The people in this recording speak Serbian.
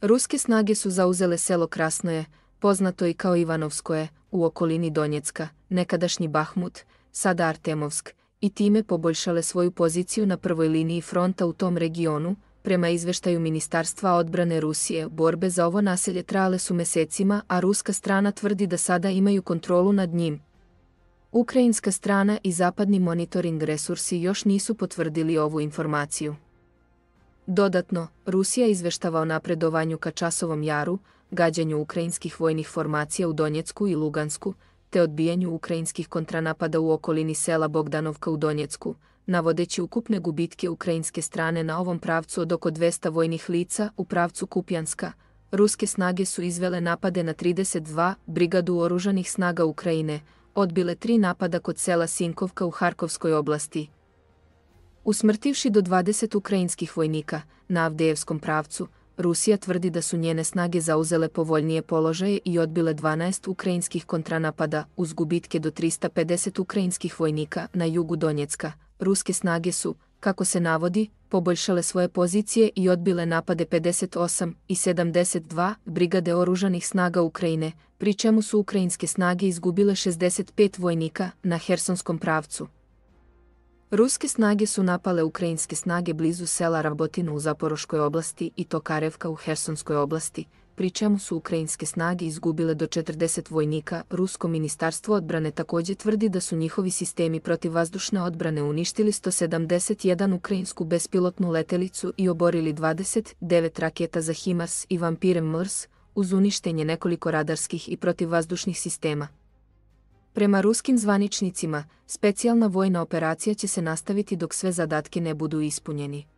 Ruske snage su zauzele selo Krasnoje, poznato i kao Ivanovskoje, u okolini Donjecka, nekadašnji Bahmut, sada Artemovsk, i time poboljšale svoju poziciju na prvoj liniji fronta u tom regionu. Prema izveštaju Ministarstva odbrane Rusije, borbe za ovo naselje trajale su mesecima, a ruska strana tvrdi da sada imaju kontrolu nad njim. Ukrajinska strana i zapadni monitoring resursi još nisu potvrdili ovu informaciju. Dodatno, Rusija izveštava o napredovanju ka Časovom jaru, gađanju ukrajinskih vojnih formacija u Donjecku i Lugansku, te odbijanju ukrajinskih kontranapada u okolini sela Bogdanovka u Donjecku, navodeći ukupne gubitke ukrajinske strane na ovom pravcu od oko 200 vojnih lica u pravcu Kupjanska. Ruske snage su izvele napade na 32 brigadu oružanih snaga Ukrajine, odbile 3 napada kod sela Sinkovka u Harkovskoj oblasti, usmrtivši do 20 ukrajinskih vojnika. Na Avdejevskom pravcu, Rusija tvrdi da su njene snage zauzele povoljnije položaje i odbile 12 ukrajinskih kontranapada, uz gubitke do 350 ukrajinskih vojnika. Na jugu Donjecka, ruske snage su, kako se navodi, poboljšale svoje pozicije i odbile napade 58 i 72 brigade oružanih snaga Ukrajine, pri čemu su ukrajinske snage izgubile 65 vojnika. Na Hersonskom pravcu, ruske snage su napale ukrajinske snage blizu sela Ravbotinu u Zaporoškoj oblasti i Tokarevka u Hersonskoj oblasti, pri čemu su ukrajinske snage izgubile do 40 vojnika. Rusko ministarstvo odbrane također tvrdi da su njihovi sistemi protivvazdušne odbrane uništili 171 ukrajinsku bespilotnu letelicu i oborili 29 raketa za HIMARS i Vampire Mrs, uz uništenje nekoliko radarskih i protivvazdušnih sistema. Prema ruskim zvaničnicima, specijalna vojna operacija će se nastaviti dok sve zadatke ne budu ispunjeni.